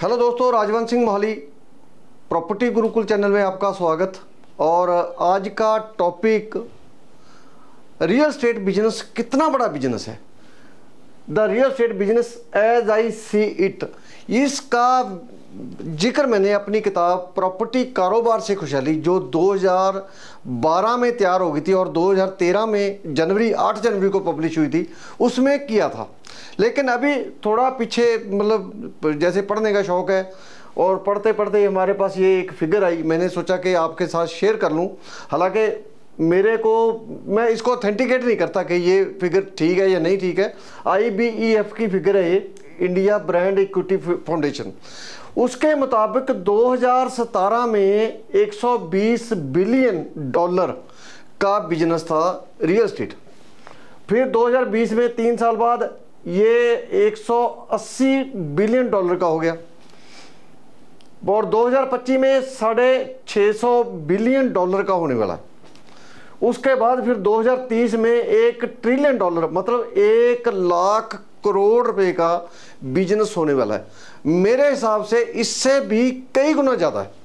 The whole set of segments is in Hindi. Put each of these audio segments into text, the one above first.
हेलो दोस्तों, राजवंश सिंह मोहाली प्रॉपर्टी गुरुकुल चैनल में आपका स्वागत। और आज का टॉपिक रियल एस्टेट बिजनेस कितना बड़ा बिजनेस है, the real estate business as I see it. इसका जिक्र मैंने अपनी किताब प्रॉपर्टी कारोबार से खुशहाली जो 2012 में तैयार हो गई थी और 2013 में 8 जनवरी को पब्लिश हुई थी, उसमें किया था। लेकिन अभी थोड़ा पीछे, मतलब जैसे पढ़ने का शौक़ है और पढ़ते पढ़ते हमारे पास ये एक फिगर आई, मैंने सोचा कि आपके साथ शेयर कर लूँ। हालांकि मैं इसको ऑथेंटिकेट नहीं करता कि ये फिगर ठीक है या नहीं ठीक है। IBEF की फिगर है ये, इंडिया ब्रांड इक्विटी फाउंडेशन। उसके मुताबिक 2017 में 120 बिलियन डॉलर का बिजनेस था रियल एस्टेट। फिर 2020 में 3 साल बाद ये 180 बिलियन डॉलर का हो गया और 2025 में 650 बिलियन डॉलर का होने वाला है। उसके बाद फिर 2030 में 1 ट्रिलियन डॉलर, मतलब 1 लाख करोड़ रुपए का बिजनेस होने वाला है। मेरे हिसाब से इससे भी कई गुना ज़्यादा है।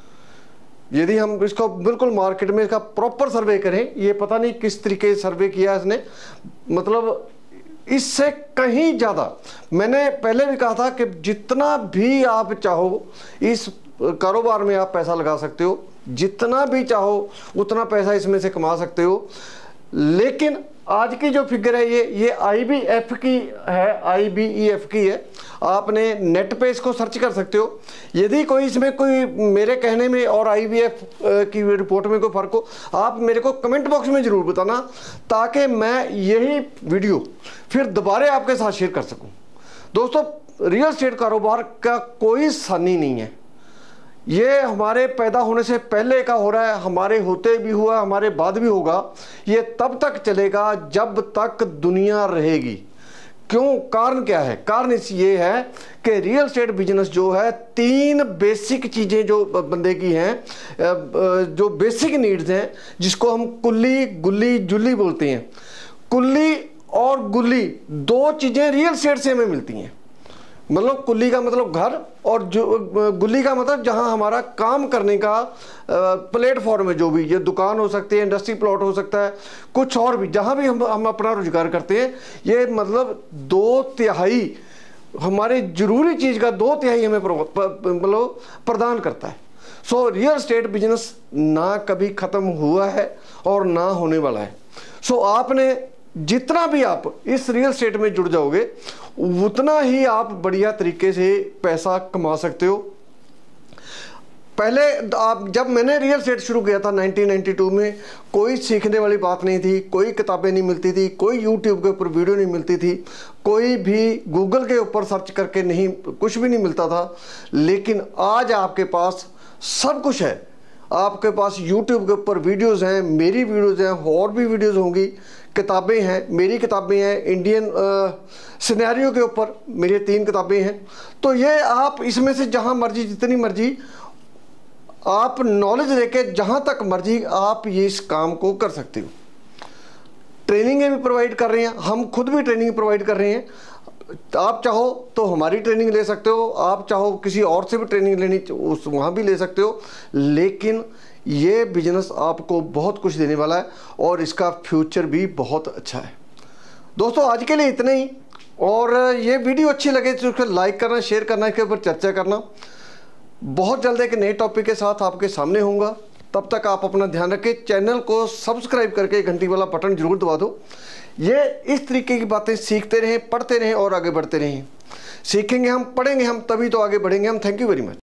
यदि हम इसको बिल्कुल मार्केट में इसका प्रॉपर सर्वे करें, ये पता नहीं किस तरीके से सर्वे किया इसने, मतलब इससे कहीं ज़्यादा। मैंने पहले भी कहा था कि जितना भी आप चाहो इस कारोबार में आप पैसा लगा सकते हो, जितना भी चाहो उतना पैसा इसमें से कमा सकते हो। लेकिन आज की जो फिगर है ये IBEF की है, IBEF की है। आपने नेट पे इसको सर्च कर सकते हो। यदि कोई इसमें कोई मेरे कहने में और IBEF की रिपोर्ट में कोई फ़र्क हो, आप मेरे को कमेंट बॉक्स में ज़रूर बताना, ताकि मैं यही वीडियो फिर दोबारा आपके साथ शेयर कर सकूं। दोस्तों, रियल एस्टेट कारोबार का कोई सानी नहीं है। ये हमारे पैदा होने से पहले का हो रहा है, हमारे होते भी हुआ, हमारे बाद भी होगा। ये तब तक चलेगा जब तक दुनिया रहेगी। क्यों? कारण क्या है? कारण ये है कि रियल एस्टेट बिजनेस जो है 3 बेसिक चीज़ें जो बंदे की हैं, जो बेसिक नीड्स हैं, जिसको हम कुल्ली गुल्ली जुल्ली बोलते हैं। कुल्ली और गुल्ली 2 चीज़ें रियल एस्टेट से हमें मिलती हैं। मतलब कुल्ली का मतलब घर और गुल्ली का मतलब जहां हमारा काम करने का प्लेटफॉर्म है। जो भी ये दुकान हो सकती है, इंडस्ट्री प्लॉट हो सकता है, कुछ और भी, जहां भी हम अपना रोजगार करते हैं, ये मतलब 2/3 हमारे जरूरी चीज़ का 2/3 हमें मतलब प्रदान करता है। सो रियल एस्टेट बिजनेस ना कभी ख़त्म हुआ है और ना होने वाला है। सो आपने जितना भी आप इस रियल एस्टेट में जुड़ जाओगे, उतना ही आप बढ़िया तरीके से पैसा कमा सकते हो। पहले जब मैंने रियल एस्टेट शुरू किया था 1992 में, कोई सीखने वाली बात नहीं थी, कोई किताबें नहीं मिलती थी, कोई यूट्यूब के ऊपर वीडियो नहीं मिलती थी, कोई भी गूगल के ऊपर सर्च करके नहीं, कुछ भी नहीं मिलता था। लेकिन आज आपके पास सब कुछ है। आपके पास यूट्यूब के ऊपर वीडियोज़ हैं, मेरी वीडियोज़ हैं, और भी वीडियोज़ होंगी, किताबें हैं, मेरी किताबें हैं, इंडियन सिनेरियो के ऊपर मेरी 3 किताबें हैं। तो ये आप इसमें से जहां मर्जी, जितनी मर्जी आप नॉलेज लेके जहां तक मर्जी आप ये इस काम को कर सकते हो। ट्रेनिंगें भी प्रोवाइड कर रहे हैं, हम खुद भी ट्रेनिंग प्रोवाइड कर रहे हैं। आप चाहो तो हमारी ट्रेनिंग ले सकते हो, आप चाहो किसी और से भी ट्रेनिंग लेनी वहाँ भी ले सकते हो। लेकिन ये बिजनेस आपको बहुत कुछ देने वाला है और इसका फ्यूचर भी बहुत अच्छा है। दोस्तों, आज के लिए इतना ही। और ये वीडियो अच्छी लगे तो उसको लाइक करना, शेयर करना, इसके ऊपर चर्चा करना। बहुत जल्द एक नए टॉपिक के साथ आपके सामने होऊंगा। तब तक आप अपना ध्यान रखें, चैनल को सब्सक्राइब करके घंटी वाला बटन जरूर दबा दो। ये इस तरीके की बातें सीखते रहें, पढ़ते रहें और आगे बढ़ते रहें। सीखेंगे हम, पढ़ेंगे हम, तभी तो आगे बढ़ेंगे हम। Thank you very much.